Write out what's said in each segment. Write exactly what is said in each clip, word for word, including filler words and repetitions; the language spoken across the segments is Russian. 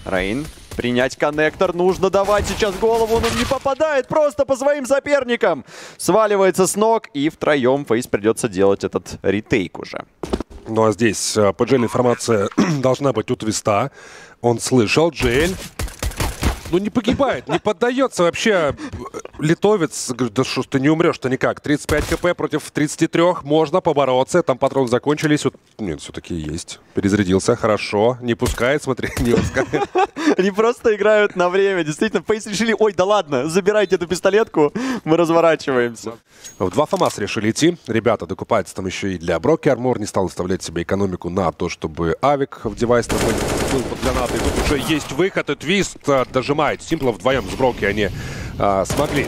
Рейн. Принять коннектор. Нужно давать сейчас голову. Он не попадает просто по своим соперникам. Сваливается с ног. И втроем Фейс придется делать этот ретейк уже. Ну а здесь по Джель информация должна быть у Твиста. Он слышал. Джель. Ну не погибает, не поддается вообще. Литовец, говорит, да что ж ты не умрешь-то никак. тридцать пять хп против тридцати трёх, можно побороться. Там патроны закончились. Вот, нет, все-таки есть. Перезарядился, хорошо. Не пускает, смотри, не пускает. Они просто играют на время. Действительно, Фейс решили, ой, да ладно, забирайте эту пистолетку, мы разворачиваемся. В два ФАМАС решили идти. Ребята докупаются там еще и для Броки Армор. Не стал оставлять себе экономику на то, чтобы Авик в девайс был под гранатой. Тут уже есть выход, и Твист дожимает. Симпла вдвоем с Броки они а, смогли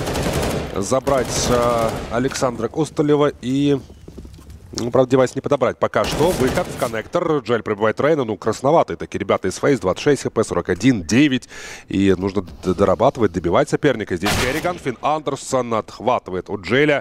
забрать а, Александра Костолева и... Ну, правда, девайс не подобрать. Пока что выход в коннектор. Джель пробивает Рейна. Ну, красноватые такие ребята из Фейс. двадцать шесть хп, сорок один, девять. И нужно дорабатывать, добивать соперника. Здесь Керриган, Финн Андерсон отхватывает у Джеля.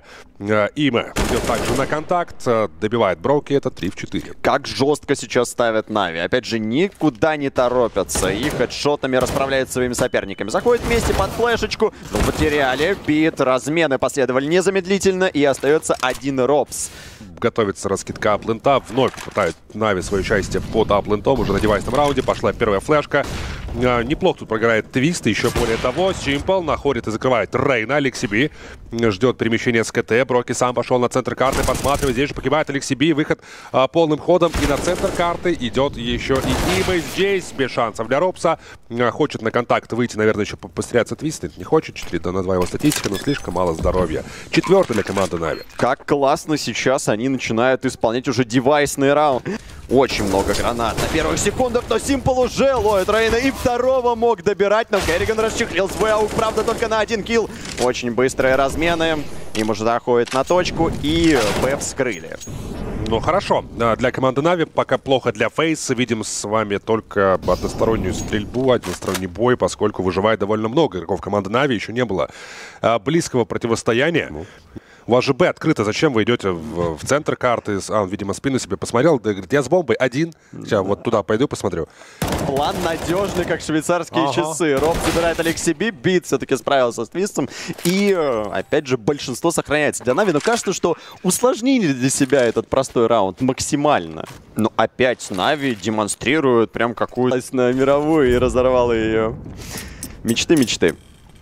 Има идет также на контакт. Добивает Броки. Это три в четыре. Как жестко сейчас ставят Нави. Опять же, никуда не торопятся. И хедшотами расправляют своими соперниками. Заходят вместе под флешечку. Но потеряли. Бит. Размены последовали незамедлительно. И остается один Робс. Готовится раскидка аплента. Вновь пытает Нави свое участие под аплентом. Уже на девайсном раунде пошла первая флешка. А, неплохо тут прогорает Твист. Еще более того, Симпл находит и закрывает Рейна. Алексиби ждет перемещения с КТ. Броки сам пошел на центр карты. Посматривает. Здесь же погибает Алексиби. Выход а, полным ходом. И на центр карты идет еще и Има. Здесь без шансов для Робса. А, хочет на контакт выйти. Наверное, еще постреляться Твист. Не хочет. четыре на два его статистика, но слишком мало здоровья. Четвертый для команды Нави. Как классно сейчас они начинают исполнять уже девайсный раунд. Очень много гранат на первых секундах, но Симпл уже ловит Рейна и второго мог добирать, но Керриган расчехлил свой аук, правда, только на один килл. Очень быстрые размены. Им уже доходит на точку и Б вскрыли. Ну хорошо, для команды Нави пока плохо для Фейса. Видим с вами только одностороннюю стрельбу, односторонний бой, поскольку выживает довольно много игроков команды Нави. Еще не было близкого противостояния. У вас же Б открыто. Зачем вы идете в, в центр карты? А, он, видимо, спину себе посмотрел. Да, говорит, я с бомбой один. Сейчас вот туда пойду посмотрю. План надежный, как швейцарские ага. часы. Роб забирает Алексиби. Бит все-таки справился с Твистом. И, опять же, большинство сохраняется для Нави. Но кажется, что усложнили для себя этот простой раунд максимально. Но опять Нави демонстрирует прям какую-то на мировую и разорвала ее. Мечты-мечты.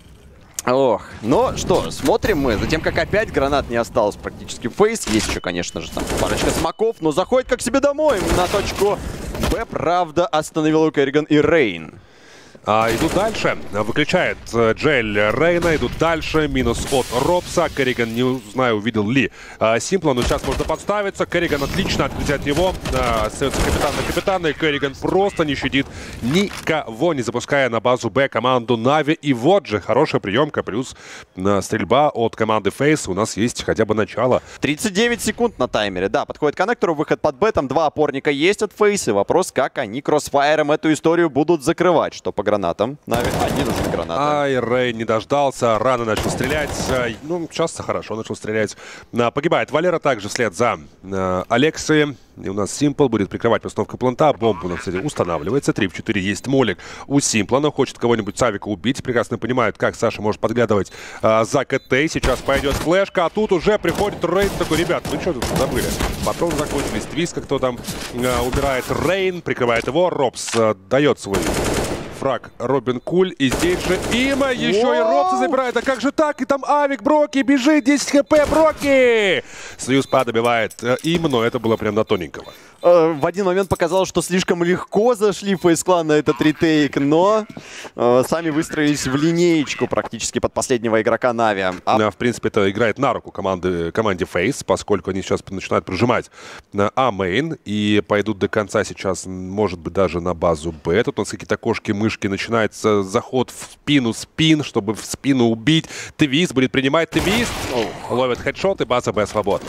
Ох, ну что, смотрим мы за тем, как опять гранат не осталось практически Фейс. Есть еще, конечно же, там парочка смоков, но заходит как себе домой на точку Б. Правда, остановил Керриган и Рейн. А, идут дальше. Выключает Джель Рейна. Идут дальше. Минус от Робса. Керриган, не знаю, увидел ли а, Симпла, но сейчас можно подставиться. Керриган отлично открытие от него. А, остается капитан на капитана. И Керриган просто не щадит никого, не запуская на базу Б команду Нави. И вот же хорошая приемка. Плюс а, стрельба от команды Фейс. У нас есть хотя бы начало. тридцать девять секунд на таймере. Да, подходит к коннектору. Выход под Б. Там два опорника есть от Фейс. И вопрос, как они кроссфайром эту историю будут закрывать. Что по гранатам. Нави один уже гранаты. Ай, Рей не дождался. Рано начал стрелять. Ну, часто хорошо начал стрелять. Погибает Валера также вслед за Алексеем. И у нас Симпл будет прикрывать постановку планта. Бомба у нас, кстати, устанавливается. три в четыре есть молик у Симпла. Но хочет кого-нибудь Савика убить. Прекрасно понимают, как Саша может подглядывать а, за КТ. Сейчас пойдет флешка. А тут уже приходит Рейн. Такой, ребят, вы что тут забыли? Патроны закончились. Твиска, кто там а, убирает Рейн. Прикрывает его. Робс а, дает свой фраг Робин Куль. И здесь же Има. Еще Воу! И Робса забирает. А как же так? И там Авик, Броки бежит. десять хп, Броки! Союз-Па добивает Има, но это было прям на тоненького. В один момент показалось, что слишком легко зашли Фейс-клан на этот ретейк, но э, сами выстроились в линеечку практически под последнего игрока Нави. А... Да, в принципе, это играет на руку команды, команде Фейс, поскольку они сейчас начинают прожимать на А-мейн и пойдут до конца сейчас, может быть, даже на базу Б. Тут у нас какие-то кошки-мышки, начинается заход в спину, спин, чтобы в спину убить. Твист будет принимать Твист, ловит хедшот, и база Б свободна.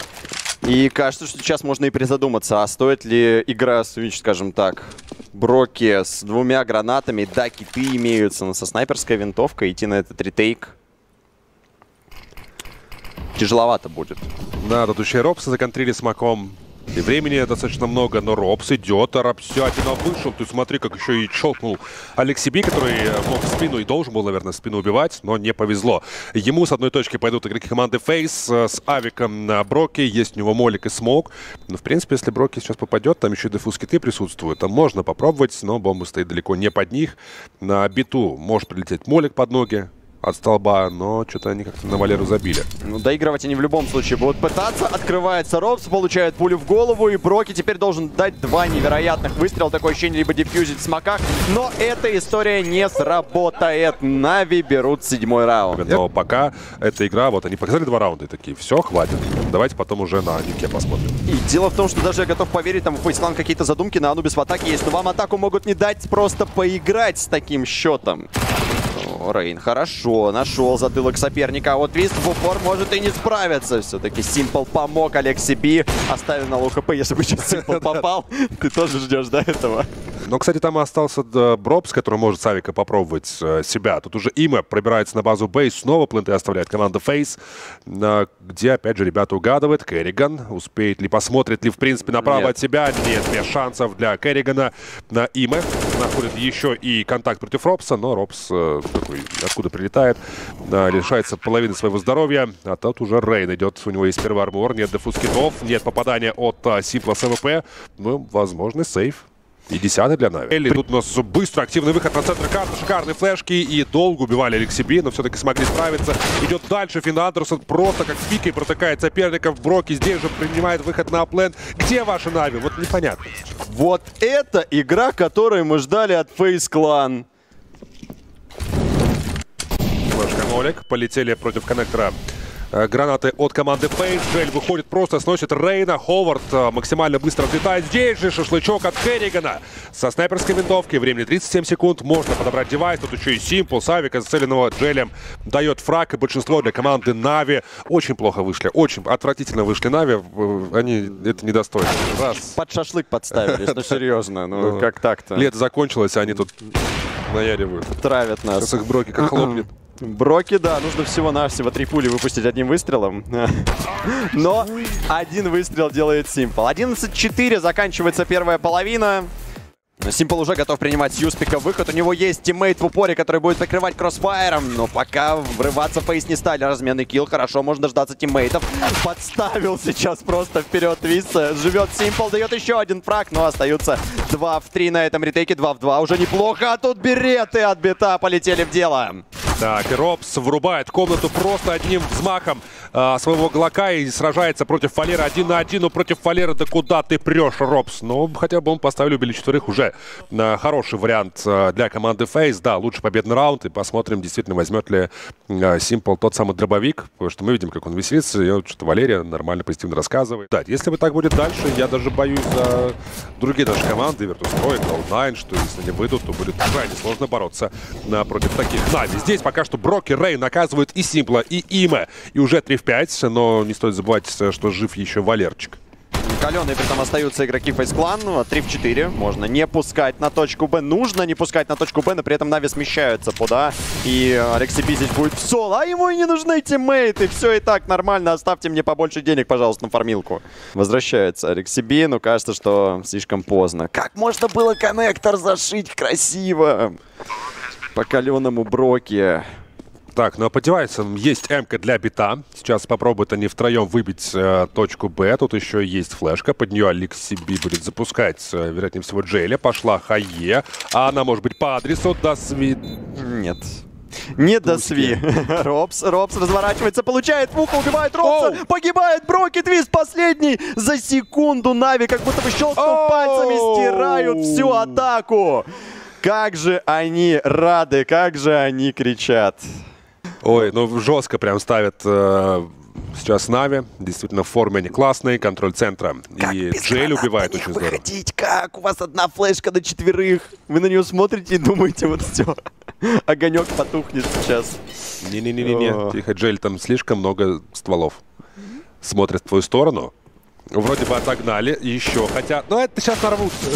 И кажется, что сейчас можно и призадуматься, а стоит ли игра Switch, скажем так, Броки с двумя гранатами, да, киты имеются, но со снайперской винтовкой идти на этот ретейк тяжеловато будет. Да, тут еще и Робса законтрили смоком. И времени достаточно много, но Робс идет, а Рапсятина вышел. Ты смотри, как еще и челкнул Алексиби, который мог в спину и должен был, наверное, в спину убивать, но не повезло. Ему с одной точки пойдут игроки команды Фейс с Авиком на Броке. Есть у него Молик и Смок. Но, в принципе, если Броки сейчас попадет, там еще и дефуз киты присутствуют. Там можно попробовать, но бомба стоит далеко не под них. На биту может прилететь Молик под ноги от столба, но что-то они как-то на Валеру забили. Ну, доигрывать они в любом случае будут пытаться. Открывается Робс, получает пулю в голову, и Броки теперь должен дать два невероятных выстрела. Такое ощущение, либо дефьюзить в смоках. Но эта история не сработает. Нави берут седьмой раунд. Но пока эта игра, вот они показали два раунда и такие, все, хватит. Давайте потом уже на Нике посмотрим. И дело в том, что даже я готов поверить, там у FaZe Clan какие-то задумки на Анубис в атаке есть, но вам атаку могут не дать просто поиграть с таким счетом. О, Рейн хорошо нашел затылок соперника, а вот Твист в упор может и не справиться. Все-таки Simple помог Алексиби, оставил на лоу хп. Если бы сейчас Simple попал, ты тоже ждешь до этого. Но, кстати, там остался Бробс, который может с Авика попробовать себя. Тут уже Има пробирается на базу Бейс, снова планты оставляет команда Фейс, где, опять же, ребята угадывают. Керриган успеет ли, посмотрит ли, в принципе, направо Нет. от себя. Нет, без шансов для Керригана. На Има находит еще и контакт против Робса, но Робс, такой, откуда прилетает, лишается половины своего здоровья. А тут уже Рейн идет, у него есть первый армор, нет дефуз китов, нет попадания от Симпла с МВП. Ну, возможно, сейф. И десятый для Нави. Элли, тут у нас быстро активный выход на центр карты, шикарные флешки, и долго убивали Алексиби, но все-таки смогли справиться. Идет дальше Финн Андерсон, просто как пикой протыкает соперников. Броки здесь же принимает выход на аплен. Где ваши Нави? Вот непонятно. Вот это игра, которую мы ждали от FaZe Clan. Флешка Молик, полетели против коннектора. Гранаты от команды Фейс. Джель выходит, просто сносит Рейна. Ховард максимально быстро взлетает. Здесь же шашлычок от Керригана. Со снайперской винтовки. Времени тридцать семь секунд. Можно подобрать девайс. Тут еще и Симпл. Савика, зацеленного Джелем, дает фраг. И большинство для команды Нави очень плохо вышли. Очень отвратительно вышли Нави. Они это недостойны. Раз. Под шашлык подставились. Ну, серьезно. Ну, как так-то? Лето закончилось, а они тут наяривают. Травят нас. Сейчас их Броки как хлопнет. Броки, да, нужно всего-навсего три пули выпустить одним выстрелом. Но один выстрел делает Simple. одиннадцать четыре, заканчивается первая половина. Simple уже готов принимать с Юспика выход. У него есть тиммейт в упоре, который будет прикрывать кроссфайром. Но пока врываться Фейс не стали. Разменный килл. Хорошо, можно дождаться тиммейтов. Подставил сейчас просто вперед Твист. Живет Simple, дает еще один фраг. Но остаются два в три на этом ретейке. два в два. Уже неплохо. А тут береты от бита полетели в дело. Так, и Робс врубает комнату просто одним взмахом э, своего глока и сражается против Фалера один на один. Но против Фалера, да куда ты прешь, Робс? Ну, хотя бы он поставил, убили четверых, уже э, хороший вариант э, для команды Фейс. Да, лучше победный раунд. И посмотрим, действительно, возьмет ли э, Симпл тот самый дробовик. Потому что мы видим, как он веселится. И вот что-то Валерия нормально, позитивно рассказывает. Да, если бы так будет дальше, я даже боюсь за другие наши команды. Virtus.pro, клауд найн, что если они выйдут, то будет крайне сложно бороться э, против таких. Нави здесь пока что Броки, Рейн наказывают и Симпла, и Има. И уже три в пять, но не стоит забывать, что жив еще Валерчик. Каленые при этом остаются игроки FaZe Clan. три в четыре. Можно не пускать на точку Б. Нужно не пускать на точку Б, но при этом Нави смещаются под А. И Алексиби здесь будет в соло. А ему и не нужны тиммейты. Все и так нормально. Оставьте мне побольше денег, пожалуйста, на фармилку. Возвращается Алексиби, но кажется, что слишком поздно. Как можно было коннектор зашить красиво? По каленому Броки. Так, ну а по девайсам есть М-ка для бита. Сейчас попробуют они втроем выбить э, точку Б. Тут еще есть флешка. Под нее Алексиби будет запускать, э, вероятнее всего, Джейля. Пошла Хае. А она может быть по адресу до сви... Нет. Не до сви. Робс, Робс разворачивается, получает муку, убивает Робса, Оу! Погибает Броки, Твист последний. За секунду Нави как будто бы щелкнув пальцами стирают всю атаку. Как же они рады, как же они кричат. Ой, ну жестко прям ставят э, сейчас Нави. Действительно, в форме они классные, контроль центра. Как и Джейль убивает очень здорово. Выходить, как? У вас одна флешка на четверых. Вы на нее смотрите и думаете, вот все. Огонек потухнет сейчас. Не-не-не-не, тихо, Джейль, там слишком много стволов. Смотрят в твою сторону. Вроде бы отогнали, еще хотят. Ну, это сейчас нарвутся.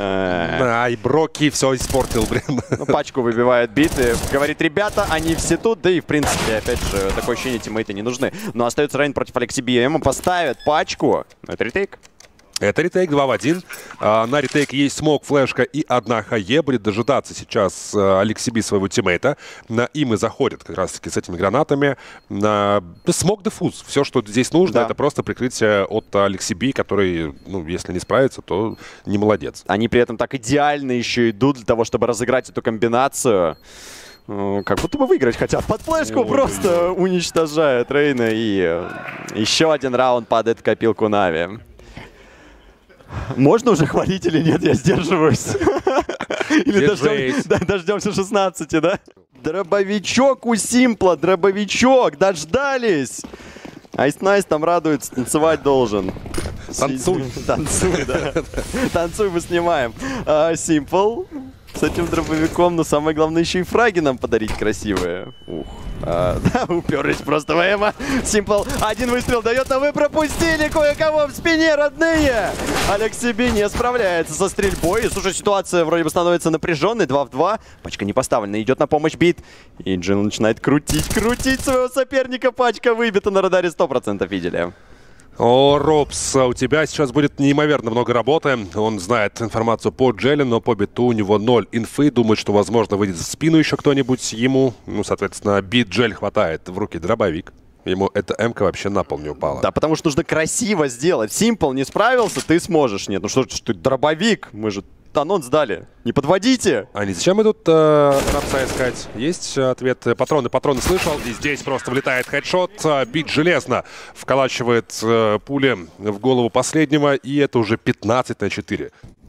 Ай, Броки все испортил, блин. Ну, пачку выбивает биты. Говорит, ребята, они все тут. Да и, в принципе, опять же, такое ощущение, тиммейты не нужны. Но остается Рейн против Алексиби. Ему поставят пачку. Это ретейк. Это ретейк два в один. А, на ретейк есть смог, флешка и одна хае. Будет дожидаться сейчас а, Алексиби своего тиммейта. На им и заходит как раз-таки с этими гранатами. На смог дефуз. Все, что здесь нужно, да. это просто прикрытие от Алексиби, который, ну, если не справится, то не молодец. Они при этом так идеально еще идут для того, чтобы разыграть эту комбинацию. Как будто бы выиграть хотят. Под флешку Ой, просто ой. уничтожают Рейна. И еще один раунд падает в копилку Нави. Можно уже хвалить или нет? Я сдерживаюсь. Или дождем, дождемся шестнадцати, да? Дробовичок у Симпла, дробовичок, дождались. Айс Найс там радуется, танцевать должен. Танцуй. Танцуй, да. Танцуй, мы снимаем. Симпл с этим дробовиком, но самое главное еще и фраги нам подарить красивые. Ух. А, да, уперлись просто в эмо. Симпл один выстрел дает, но вы пропустили кое-кого в спине, родные. Алексиби не справляется со стрельбой. И, слушай, ситуация вроде бы становится напряженной. два в два. Пачка не поставлена. Идет на помощь Бит. И Джил начинает крутить, крутить своего соперника. Пачка выбита на радаре, сто процентов видели. О, Робс, у тебя сейчас будет неимоверно много работы. Он знает информацию по Джелли, но по Биту у него ноль инфы. Думает, что, возможно, выйдет в спину еще кто-нибудь ему. Ну, соответственно, Бит Джель хватает в руки дробовик. Ему эта эмка вообще на пол не упала. Да, потому что нужно красиво сделать. Симпл не справился, ты сможешь. Нет, ну что ж ты, дробовик? Мы же анонс дали. Не подводите. Они зачем идут э, Рапса искать? Есть ответ. Патроны, патроны слышал. И здесь просто влетает хедшот. Бит железно вколачивает э, пули в голову последнего. И это уже пятнадцать на четыре.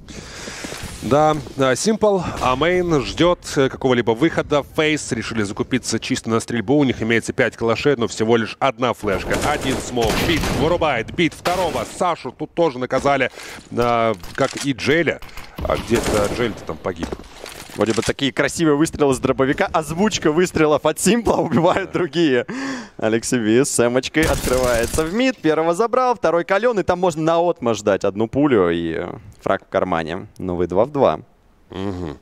Да, Симпл, а Мейн ждет какого-либо выхода. Фейс решили закупиться чисто на стрельбу. У них имеется пять калашей, но всего лишь одна флешка. Один смог. Бит вырубает. Бит второго. Сашу тут тоже наказали, а, как и Джеля. А где-то Джель-то там погиб. Вроде бы такие красивые выстрелы с дробовика. Озвучка выстрелов от Симпла убивают другие. Алексиби с эмочкой открывается в мид. Первого забрал, второй каленый. Там можно наотмашь ждать одну пулю и фраг в кармане. Новый два в два. Угу.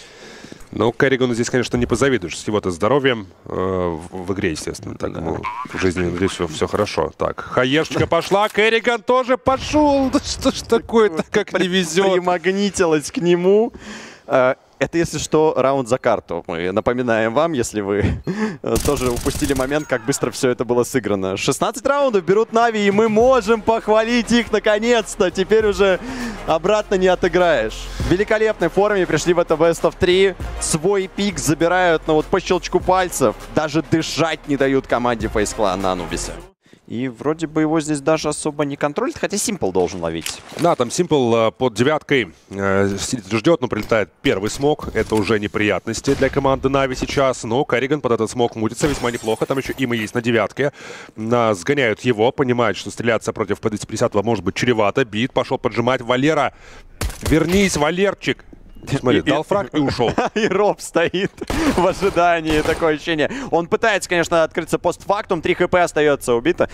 Ну, Керригану здесь, конечно, не позавидуешь. С его-то здоровьем э, в, в игре, естественно. Так, да. Ну, в жизни здесь все, все хорошо. Так, хаешечка пошла. Керриган тоже пошел. Да что ж такое-то, как не везет. Примагнитилась к нему. Это, если что, раунд за карту. Мы напоминаем вам, если вы тоже упустили момент, как быстро все это было сыграно. шестнадцать раундов берут Нави, и мы можем похвалить их наконец-то. Теперь уже обратно не отыграешь. В великолепной форме пришли в это Best of три. Свой пик забирают, но вот по щелчку пальцев даже дышать не дают команде Face Clan на Анубисе. И вроде бы его здесь даже особо не контролит, хотя Симпл должен ловить. Да, там Симпл э, под девяткой э, ждет, но прилетает первый смог. Это уже неприятности для команды Нави сейчас. Но Керриган под этот смог мутится весьма неплохо. Там еще им и есть на девятке. Э, сгоняют его, понимают, что стреляться против Пэ двести пятьдесят может быть чревато. Бит пошел поджимать. Валера, вернись, Валерчик. Смотри, дал фраг и ушел. И Роб стоит в ожидании, такое ощущение. Он пытается, конечно, открыться постфактум. три хп остается убито.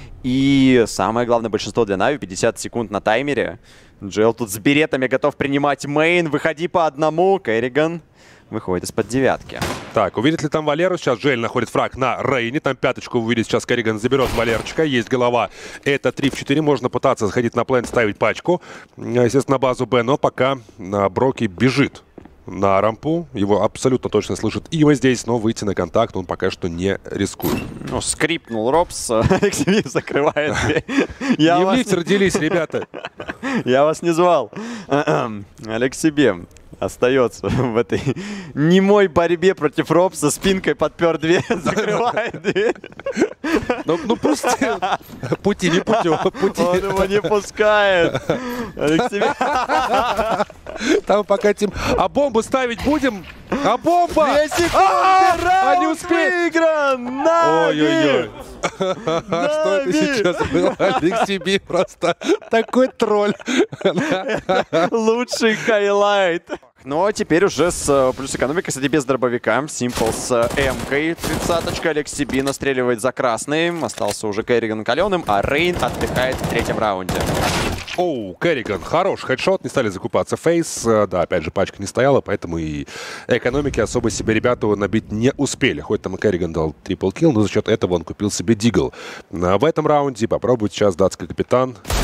И самое главное, большинство для Нави. пятьдесят секунд на таймере. Джел тут с беретами готов принимать мейн. Выходи по одному. Керриган выходит из-под девятки. Так, увидит ли там Валеру? Сейчас Джель находит фраг на Рейне. Там пяточку увидит. Сейчас Керриган заберет Валерчика. Есть голова. Это три в четыре. Можно пытаться заходить на плейн, ставить пачку. Естественно, на базу Б. Но пока Броки бежит на рампу. Его абсолютно точно слышит Има здесь. Но выйти на контакт он пока что не рискует. Ну, скрипнул Робс. Алексей закрывает дверь. Не в лифте родились, ребята. Я вас не звал. Алексей остается в этой немой борьбе против Робса, спинкой подпер дверь, закрывает дверь. Ну, ну просто пути не путем. Он его не пускает. Алексей... Там пока тем... А бомбу ставить будем? А бомба! Две секунды, раунд выигран! Ой-ой-ой. Что это сейчас было? Алексей просто такой тролль. Лучший хайлайт. Но теперь уже с плюс экономикой, кстати, без дробовика. Симпл с эмкой. тридцаточка. Алексиби настреливает за красный. Остался уже Керриган каленым, а Рейн отдыхает в третьем раунде. Оу, Керриган, хорош хедшот, не стали закупаться. Фейс, да, опять же, пачка не стояла, поэтому и экономики особо себе ребята набить не успели. Хоть там и Керриган дал трипл килл, но за счет этого он купил себе дигл. В этом раунде попробует сейчас датский капитан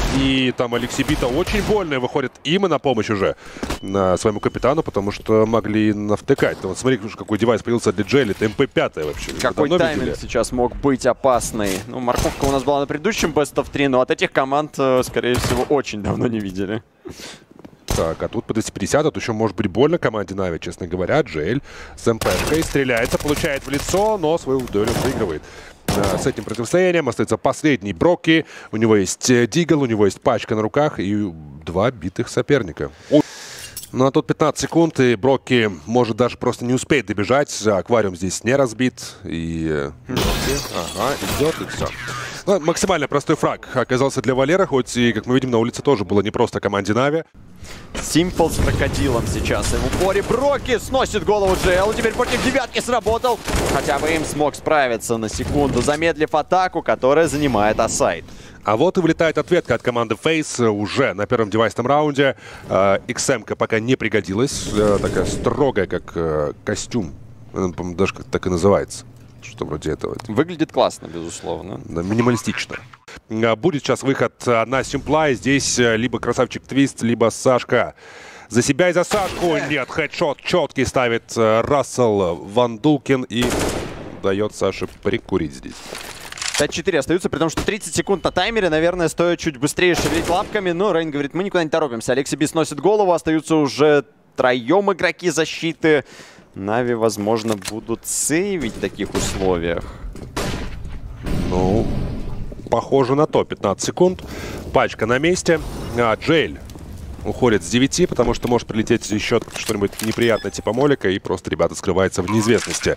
И там Алексей Бита очень больно, и выходит им на помощь уже на своему капитану, потому что могли навтыкать. Вот смотри, какой девайс появился для Джейли, это эм пэ пять вообще. Какой тайминг видели? Сейчас мог быть опасный. Ну, морковка у нас была на предыдущем бест оф три, но от этих команд, скорее всего, очень давно не видели. Так, а тут по двести пятьдесят, тут еще может быть больно команде Нави, честно говоря. Джейль с эм пэ-шкой стреляется, получает в лицо, но свою долю выигрывает. С этим противостоянием остается последний Брокки. У него есть Дигл, у него есть пачка на руках и два битых соперника. Ну а тут пятнадцать секунд, и Брокки может даже просто не успеть добежать. Аквариум здесь не разбит. И ага, идет, и все. Ну, максимально простой фраг оказался для Валера, хоть и, как мы видим, на улице тоже было не просто команде Нави. Симпл с крокодилом сейчас. И в упоре Брокки сносит голову Джейлу. Теперь против девятки сработал. Хотя бы им смог справиться на секунду, замедлив атаку, которая занимает А-сайд. А вот и вылетает ответка от команды Фейс уже на первом девайсном раунде. икс эм-ка пока не пригодилась. Такая строгая, как э, костюм. По-моему, даже как так и называется. Что вроде этого. Выглядит классно, безусловно. Да, минималистично. Будет сейчас выход на Симпла. Здесь либо красавчик Твист, либо Сашка. За себя и за Сашку. Нет, хедшот четкий ставит Рассел Ван Дулкин. И дает Саше прикурить здесь. пять четыре остаются, при том, что тридцать секунд на таймере. Наверное, стоит чуть быстрее шевелить лапками. Но Рейн говорит, мы никуда не торопимся. Алексей Би сносит голову. Остаются уже троем игроки защиты. Нави, возможно, будут сейвить в таких условиях. Ну, похоже на то. пятнадцать секунд. Пачка на месте. А, Джейль уходит с девяти, потому что может прилететь еще что-нибудь неприятное типа молика. И просто ребята скрываются в неизвестности.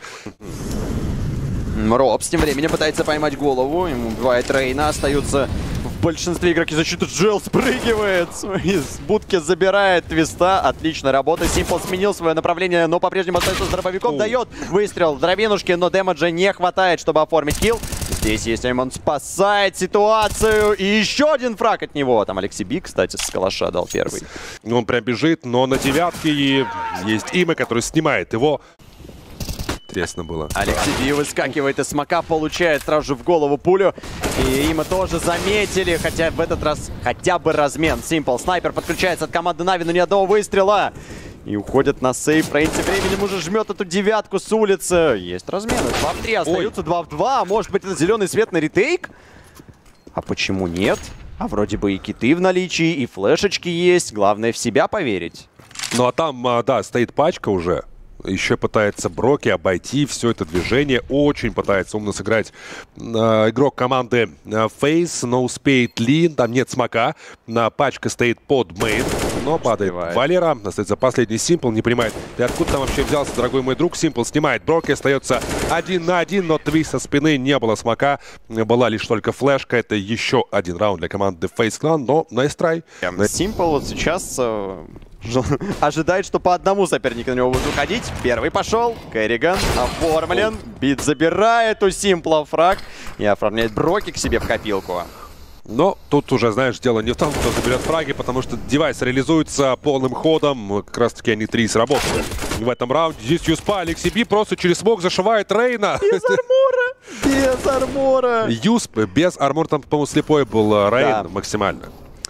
Робс тем временем пытается поймать голову. Ему убивает Рейна. Остаются в большинстве игроки защиты. Джейл спрыгивает. Из будки забирает Твиста. Отлично работа. Симпл сменил свое направление, но по-прежнему остается с дробовиком. Дает выстрел в дробинушке, но дэмэджа не хватает, чтобы оформить килл. Здесь есть он спасает ситуацию. И еще один фраг от него. Там Алексей Би, кстати, с калаша дал первый. Он прям бежит, но на девятке и есть имя, который снимает его. Интересно было. Алексей Би выскакивает из смока, получает сразу же в голову пулю. И им тоже заметили, хотя в этот раз хотя бы размен. Симпл снайпер подключается от команды Нави, но ни одного выстрела. И уходят на сейф. Рейн тем временем уже жмет эту девятку с улицы. Есть размены. два в три остаются, два в два. Может быть, это зеленый свет на ретейк? А почему нет? А вроде бы и киты в наличии, и флешечки есть. Главное в себя поверить. Ну а там, да, стоит пачка уже. Еще пытается Брокки обойти все это движение. Очень пытается умно сыграть э, игрок команды э, Фейс, но успеет ли. Там нет смока. На пачка стоит под мейн, но падает Успевает. Валера. Остается последний Симпл. Не понимает, ты откуда там вообще взялся, дорогой мой друг. Симпл снимает Брокки. Остается один на один, но Твист со спины. Не было смока. Была лишь только флешка. Это еще один раунд для команды Фейс Клан, но nice try. Симпл вот сейчас... Э... ожидает, что по одному сопернику на него будут выходить. Первый пошел. Керриган оформлен. Бит забирает у Симпла фраг и оформляет Брокки к себе в копилку. Но тут уже, знаешь, дело не в том, кто заберет фраги, потому что девайс реализуется полным ходом. Как раз таки они три сработали в этом раунде. Здесь Юспа, Алексей Би просто через смог зашивает Рейна. Без армора! Без армора! Юсп без армора, там, по-моему, слепой был Рейн, да. Максимально.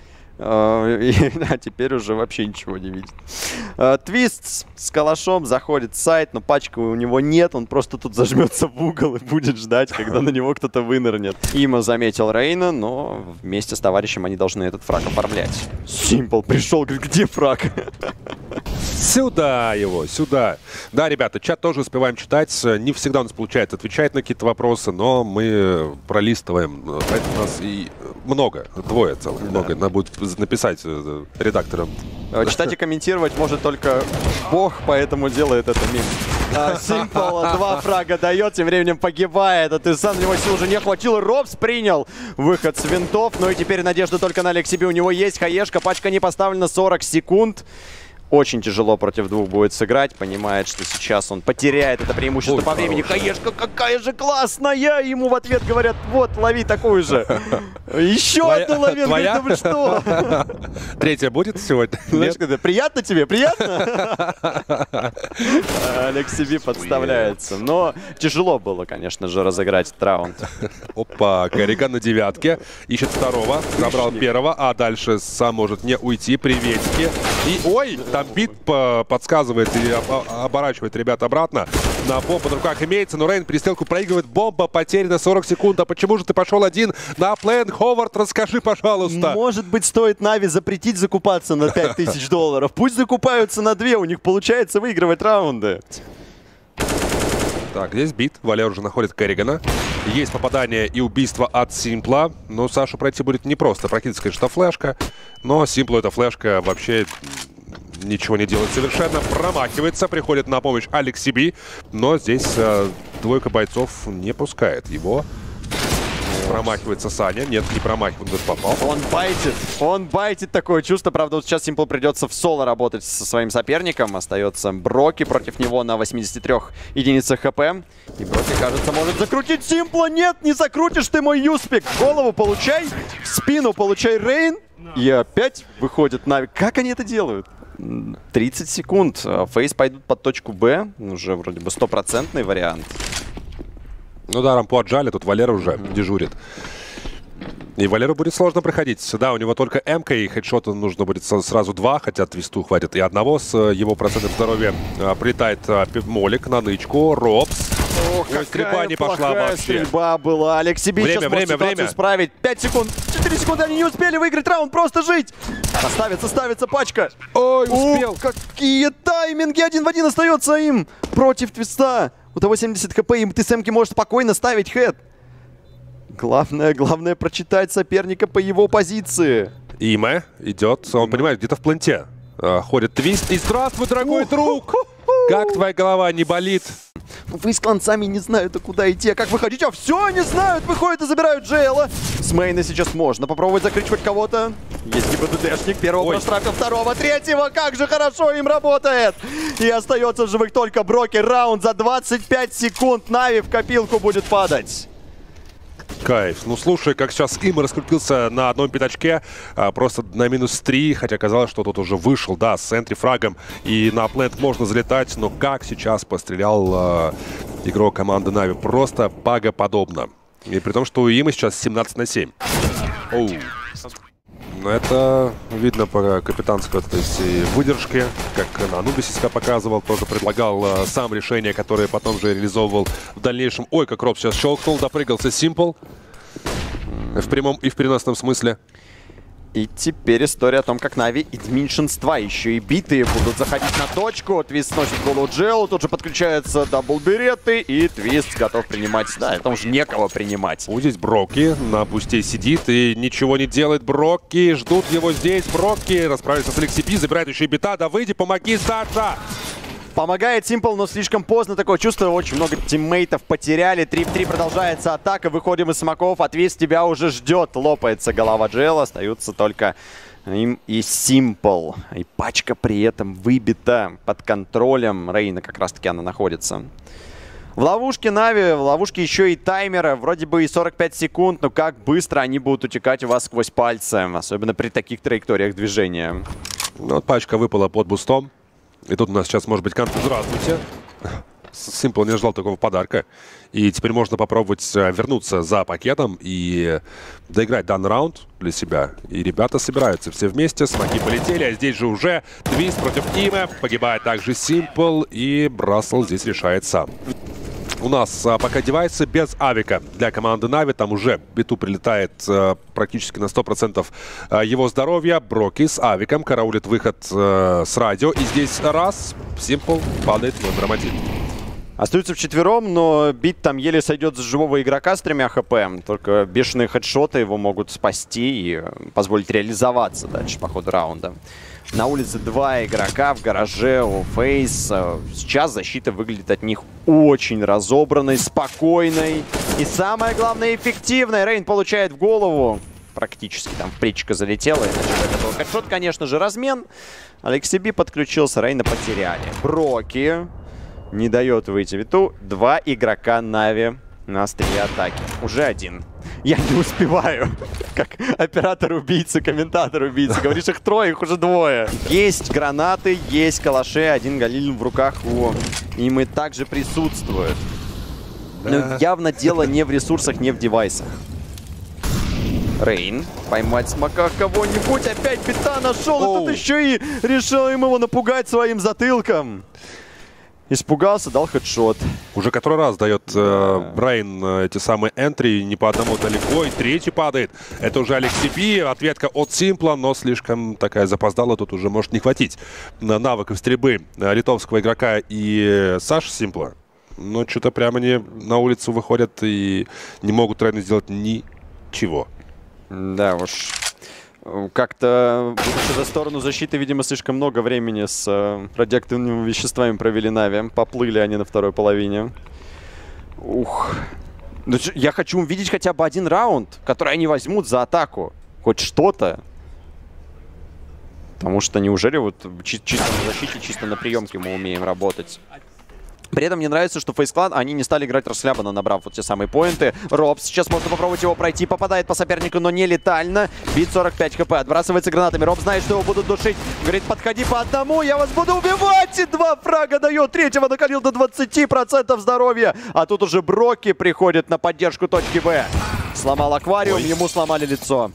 А теперь уже вообще ничего не видит. Твист с калашом заходит в сайт, но пачка у него нет. Он просто тут зажмется в угол и будет ждать, когда на него кто-то вынырнет. Има заметил Рейна, но вместе с товарищем они должны этот фраг оформлять. Симпл пришел, говорит, где фраг? Сюда его, сюда. Да, ребята, чат тоже успеваем читать. Не всегда у нас получается отвечать на какие-то вопросы, но мы пролистываем. Поэтому у нас и много, двое целых, да. много. Надо будет написать редакторам. Читать и комментировать может только Бог, поэтому делает это мим. Симпл два фрага дает, тем временем погибает. От Исан, у него сил уже не хватило. Робс принял выход с винтов. Ну и теперь надежда только на Алексей Би. У него есть хаешка, пачка не поставлена, сорок секунд. Очень тяжело против двух будет сыграть. Понимает, что сейчас он потеряет это преимущество Ой, по времени. Хаешка какая же классная! Ему в ответ говорят, вот, лови такую же. Еще одну лови. Твоя? Говорит, да вы что? Третья будет сегодня? Знаешь, когда приятно тебе? Приятно? Алексей Би подставляется. Но тяжело было, конечно же, разыграть этот раунд. Опа, Керриган на девятке. Ищет второго. Забрал первого, а дальше сам может не уйти. Приветики. И, ой, там бит подсказывает и оборачивает ребят обратно. На бомбу на руках имеется, но Рейн перестрелку проигрывает. Бомба потеряна сорок секунд. А почему же ты пошел один на плей? Ховард, расскажи, пожалуйста. Может быть, стоит Нави запретить закупаться на пять тысяч долларов. Пусть закупаются на две, у них получается выигрывать раунды. Так, здесь бит. Валер уже находит Керригана. Есть попадание и убийство от Симпла. Но Сашу пройти будет непросто. Прокидывается, конечно, флешка. Но Симплу эта флешка вообще ничего не делает совершенно. Промахивается. Приходит на помощь Алексиби. Но здесь э, двойка бойцов не пускает его. Промахивается Саня. Нет, не промахивает, попал. Он байтит. Он байтит, такое чувство. Правда, вот сейчас Симпл придется в соло работать со своим соперником. Остается Броки против него на восьмидесяти трёх единицах хп. И Броки, кажется, может закрутить Симпла. Нет, не закрутишь ты, мой Юспик. Голову получай, в спину получай Рейн. И опять выходит Нави. Как они это делают? тридцать секунд. Фейс пойдут под точку Б. Уже вроде бы стопроцентный вариант. Ну да, рампу отжали, тут Валера уже mm-hmm. дежурит. И Валеру будет сложно проходить. Да, у него только М-ка, и хедшота нужно будет сразу два, хотя твисту хватит и одного. С его процентом здоровья а, прилетает а, Молик на нычку. Робс. Ох, какая стрельба не пошла вообще. Стрельба была. Алексиби время, сейчас время, может ситуацию время. исправить. пять секунд, четыре секунды, они не успели выиграть раунд, просто жить. Ставится, ставится пачка. Ой, успел. Ух, какие тайминги, один в один остается им против твиста. У того семьдесят хп, и ты с Эмки можешь спокойно ставить хэт. Главное, главное прочитать соперника по его позиции. Име идет, он понимает, где-то в планте. А, ходит твист. И здравствуй, дорогой друг! Как твоя голова не болит? Вы с кланцами не знают, а куда идти, а как выходить. А все, не знают, выходят и забирают Джейла. С мейна сейчас можно попробовать закрыть хоть кого-то. Есть ГИБДДшник, первого проштрафил, второго, третьего. Как же хорошо им работает. И остается в живых только Броки. Раунд за двадцать пять секунд. Нави в копилку будет падать. Кайф. Ну, слушай, как сейчас им раскрутился на одном пятачке, а, просто на минус три, хотя казалось, что тут уже вышел, да, с энтри-фрагом, и на плент можно залетать, но как сейчас пострелял а, игрок команды Нави, просто богоподобно. И при том, что у Има сейчас семнадцать на семь. Оу. Но это видно по капитанской вот этой выдержке, как на Анубисе себя показывал, тоже предлагал э, сам решение, которое потом же реализовывал в дальнейшем. Ой, как Роб сейчас щелкнул, допрыгался Симпл в прямом и в переносном смысле. И теперь история о том, как Нави из меньшинства еще и битые будут заходить на точку. Твист сносит голову Джелу, тут же подключаются дабл-береты, и Твист готов принимать. Да, это уже некого принимать. Вот здесь Броки на бусте сидит и ничего не делает. Броки ждут его здесь. Броки расправится с Алексиби, забирает еще и бита. Да выйди, помоги, Саша! Помогает Симпл, но слишком поздно. Такое чувство, очень много тиммейтов потеряли. три в три продолжается атака. Выходим из смоков. Отвис тебя уже ждет. Лопается голова Джела. Остаются только им и Симпл. И пачка при этом выбита под контролем Рейна. Как раз таки она находится. В ловушке Нави, в ловушке еще и таймера. Вроде бы и сорок пять секунд, но как быстро они будут утекать у вас сквозь пальцы. Особенно при таких траекториях движения. Ну, вот пачка выпала под бустом. И тут у нас сейчас может быть конф. Здравствуйте. Симпл не ждал такого подарка. И теперь можно попробовать вернуться за пакетом и доиграть данный раунд для себя. И ребята собираются все вместе. Смоки полетели, а здесь же уже Твист против Име. Погибает также Симпл. И Брассел здесь решает сам. У нас а, пока девайсы без авика для команды Нави. Там уже биту прилетает а, практически на сто процентов а, его здоровья. Броки с авиком караулит выход а, с радио. И здесь раз, Симпл падает номером один. Остаются вчетвером, но бит там еле сойдет с живого игрока с тремя хп. Только бешеные хедшоты его могут спасти и позволить реализоваться дальше по ходу раунда. На улице два игрока, в гараже у Фейс. Сейчас защита выглядит от них очень разобранной, спокойной. И самое главное, эффективной. Рейн получает в голову. Практически там в плечико залетело. Иначе этого хедшот, конечно же, размен. Алексиби подключился, Рейна потеряли. Броки не дает выйти Виту. Два игрока Нави на острие атаки. Уже один. Я не успеваю. Как оператор-убийца, комментатор-убийца. Говоришь, их трое, их уже двое. Есть гранаты, есть калаши. Один Галилин в руках у Имы также присутствует. Но явно дело не в ресурсах, не в девайсах. Рейн. Поймать смока кого-нибудь. Опять бита нашел. И тут еще и решил им его напугать своим затылком. Испугался, дал хедшот. Уже который раз дает э, Рейн э, эти самые энтри, не по одному далеко, и третий падает. Это уже Алексиби, ответка от Симпла, но слишком такая запоздала, тут уже может не хватить навыков стрельбы литовского игрока и Саши Симпла. Но что-то прямо они на улицу выходят и не могут Рейну сделать ничего. Да уж. Как-то за сторону защиты, видимо, слишком много времени с э, радиоактивными веществами провели Нави. Поплыли они на второй половине. Ух. Я хочу увидеть хотя бы один раунд, который они возьмут за атаку. Хоть что-то. Потому что неужели вот чи чисто на защите, чисто на приемке мы умеем работать? При этом мне нравится, что FaZe Clan, они не стали играть расхлябанно, набрав вот те самые поинты. Робс, сейчас можно попробовать его пройти, попадает по сопернику, но не летально. Бит сорок пять хп, отбрасывается гранатами. Робс знает, что его будут душить. Говорит, подходи по одному, я вас буду убивать! И два фрага дает, третьего накалил до двадцати процентов здоровья. А тут уже Броки приходит на поддержку точки Б. Сломал аквариум, Ой. ему сломали лицо.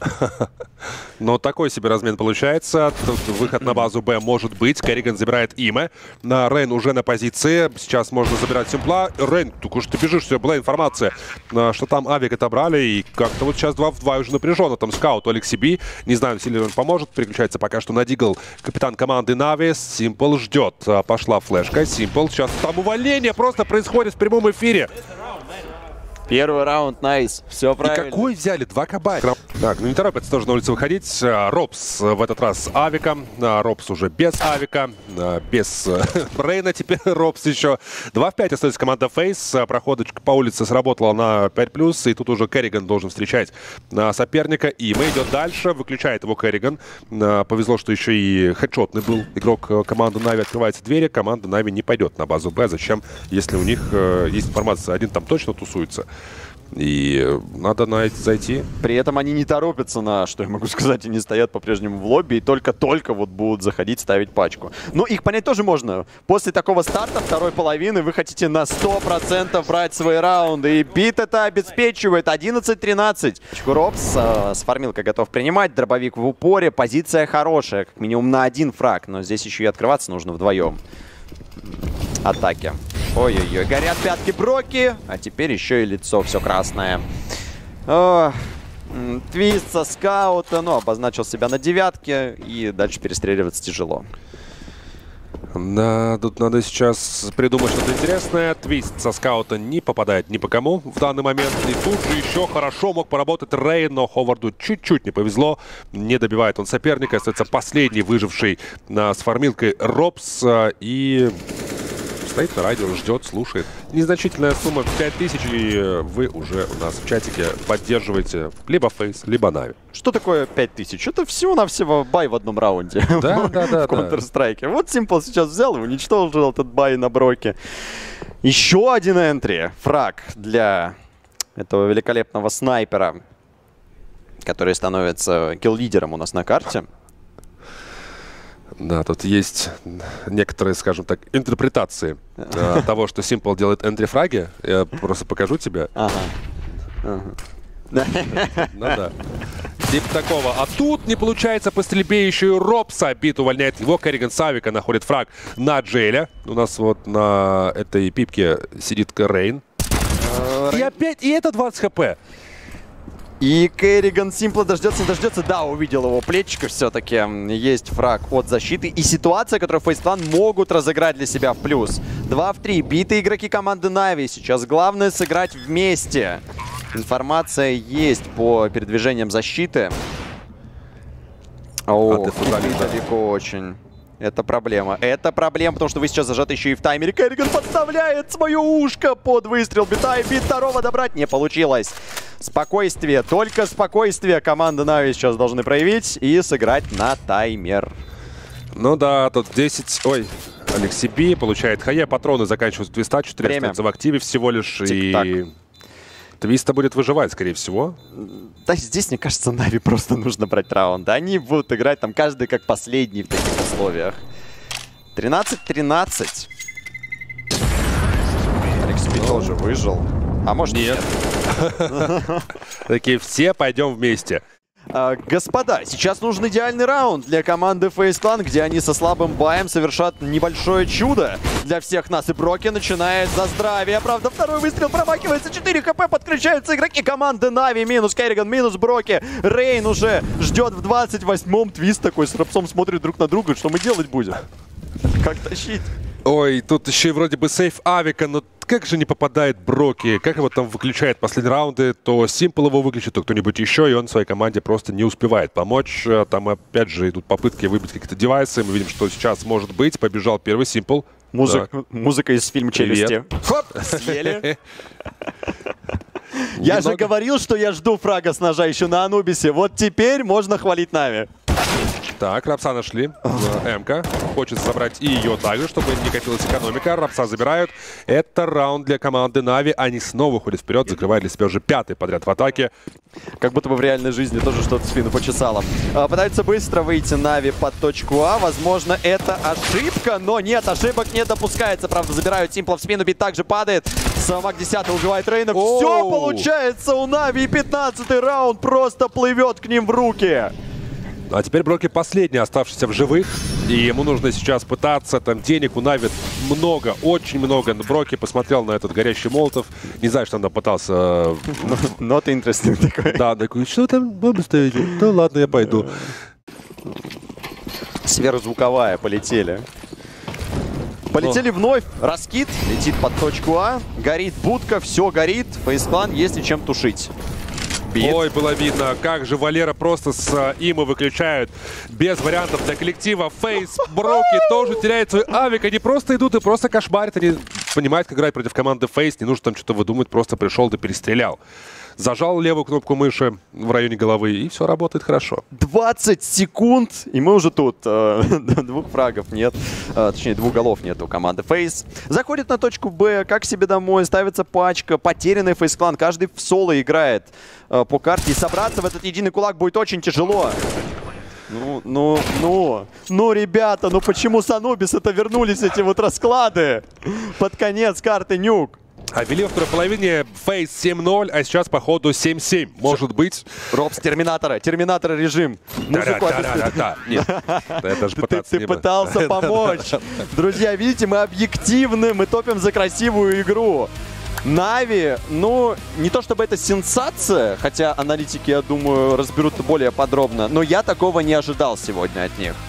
Но такой себе размен получается. Тут выход на базу Б может быть. Керриган забирает имя. Рейн уже на позиции. Сейчас можно забирать Симпла. Рейн, только что ты бежишь, все, была информация, что там авик отобрали. И как-то вот сейчас два в два уже напряженно. Там скаут Алексиби. Не знаю, сильно он поможет. Переключается пока что на Дигл. Капитан команды Нави. Симпл ждет. Пошла флешка. Симпл. Сейчас там увольнение просто происходит в прямом эфире. Первый раунд, найс. Все правильно. И какой взяли? Два кабай. Так, ну не торопятся тоже на улицу выходить. Робс в этот раз с авиком. Робс уже без авика. Без Рейна теперь Робс еще. два в пять остается команда FaZe. Проходочка по улице сработала на пять плюс. И тут уже Керриган должен встречать соперника. И мы идет дальше. Выключает его Керриган. Повезло, что еще и хедшотный был игрок команды Нави. Открывается двери. Команда Нави не пойдет на базу Б. Зачем, если у них есть информация, один там точно тусуется. И надо на это зайти. При этом они не торопятся на, что я могу сказать, они стоят по-прежнему в лобби и только-только вот будут заходить, ставить пачку. Но их понять тоже можно. После такого старта второй половины вы хотите на сто процентов брать свои раунды. И бит это обеспечивает. одиннадцать тринадцать. Робс э, с фармилкой готов принимать. Дробовик в упоре. Позиция хорошая. Как минимум на один фраг. Но здесь еще и открываться нужно вдвоем. Атаки. Ой-ой-ой, горят пятки Броки, а теперь еще и лицо все красное. О, твист со скаута, ну, обозначил себя на девятке, и дальше перестреливаться тяжело. Да, тут надо сейчас придумать что-то интересное. Твист со скаута не попадает ни по кому в данный момент. И тут же еще хорошо мог поработать Рейн, но Ховарду чуть-чуть не повезло. Не добивает он соперника. Остается последний выживший а, с фармилкой Робс. А, и стоит на радио, ждет, слушает. Незначительная сумма пять тысяч, и вы уже у нас в чатике поддерживаете либо FaZe, либо Нави. Что такое пять тысяч? Это всего-навсего бай в одном раунде. Да, да, да. В Counter-Strike. Вот Simple сейчас взял и уничтожил этот бай на Броке. Еще один энтри. Фраг для этого великолепного снайпера, который становится килл-лидером у нас на карте. Да, тут есть некоторые, скажем так, интерпретации э, того, что Simple делает энтри-фраги. Я просто покажу тебе. Ага. Ага. Ну да. Типа такого. А тут не получается по стрельбе еще и Робса. Бит увольняет его. Керриган Савика находит фраг на Джейле. У нас вот на этой пипке сидит Рейн. И опять, и это двадцать хп. И Керриган Симпла дождется, не дождется. Да, увидел его плечико все-таки. Есть фраг от защиты. И ситуация, которую FaZe Clan могут разыграть для себя в плюс. два в три. Битые игроки команды Нави. Сейчас главное сыграть вместе. Информация есть по передвижениям защиты. О, а далеко очень. Это проблема. Это проблема, потому что вы сейчас зажаты еще и в таймере. Керриган подставляет свое ушко под выстрел бита, и бит второго добрать не получилось. Спокойствие, только спокойствие команда Нави сейчас должны проявить и сыграть на таймер. Ну да, тут десять... Ой, Алексиби получает хае, патроны заканчиваются твиста, четыре остается в активе всего лишь. И Твиста будет выживать, скорее всего. Да, здесь, мне кажется, Нави просто нужно брать раунд. Они будут играть там каждый как последний в таких условиях. тринадцать тринадцать. Алексиби тоже выжил. А может нет. Такие все пойдем вместе. А, господа, сейчас нужен идеальный раунд для команды FaZe Clan, где они со слабым баем совершат небольшое чудо для всех нас. И Броки начинает за здравие. Правда, второй выстрел промахивается. четыре хп, подключаются игроки команды Нави. Минус Керриган, минус Броки. Рейн уже ждет в двадцать восьмом. Твист такой с Рапсом смотрит друг на друга. Что мы делать будем? Как тащить? Ой, тут еще и вроде бы сейф Авика, но как же не попадает Броки? Как его там выключает последние раунды? То Simple его выключит, то кто-нибудь еще, и он своей команде просто не успевает помочь. Там опять же идут попытки выбить какие-то девайсы. Мы видим, что сейчас может быть. Побежал первый Simple. Музыка, да. Музыка из фильма «Челюсти». Хоп! Съели. Я же говорил, что я жду фрага с ножа еще на Анубисе. Вот теперь можно хвалить Нави. Так, Рапса нашли. М-ка. Хочет забрать и ее также, чтобы не копилась экономика. Рапса забирают. Это раунд для команды Нави. Они снова ходят вперед, закрывают для себя уже пятый подряд в атаке. Как будто бы в реальной жизни тоже что-то в спину почесало. А, пытаются быстро выйти Нави под точку А. Возможно, это ошибка, но нет, ошибок не допускается. Правда, забирают Симпла в спину, бит также падает. Самак десятый убивает Рейна. Все получается у Нави. И пятнадцатый раунд просто плывет к ним в руки. А теперь Броки последний, оставшийся в живых. И ему нужно сейчас пытаться. Там денег у Нави много, очень много. Но Броки посмотрел на этот горящий молотов. Не знаю, что он там пытался... Not interesting такой. Да, такой, что там бомбы ставите? Ну ладно, я пойду. Сверхзвуковая, полетели. Полетели вновь. Раскид летит под точку А. Горит будка, все горит. FaZe Clan есть и чем тушить. Бит. Ой, было видно, как же Валера просто с uh, имы выключают. Без вариантов для коллектива. FaZe, Броки тоже теряет свой авик. Они просто идут и просто кошмарят. Они понимают, как играть против команды FaZe. Не нужно там что-то выдумать, просто пришел да перестрелял. Зажал левую кнопку мыши в районе головы, и все работает хорошо. двадцать секунд, и мы уже тут. Э, двух фрагов нет, э, точнее, двух голов нет у команды FaZe. Заходит на точку Б, как себе домой, ставится пачка, потерянный FaZe Clan. Каждый в соло играет э, по карте, и собраться в этот единый кулак будет очень тяжело. Ну, ну, ну, ну, ребята, ну почему с Анубиса-то вернулись эти вот расклады под конец карты Нюк? А вели во второй половине FaZe семь ноль, а сейчас, походу, семь семь. Может быть. Робс, Терминатора. Терминатора режим. Музыку Нет, это же пытаться Ты пытался помочь. Друзья, видите, мы объективны, мы топим за красивую игру. Нави, ну, не то чтобы это сенсация, хотя аналитики, я думаю, разберут более подробно, но я такого не ожидал сегодня от них.